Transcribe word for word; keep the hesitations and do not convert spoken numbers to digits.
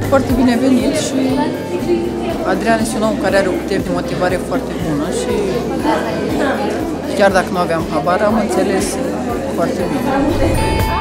foarte binevenit și Adrian este un om care are o putere de motivare foarte bună și chiar dacă nu aveam habar, am înțeles foarte bine.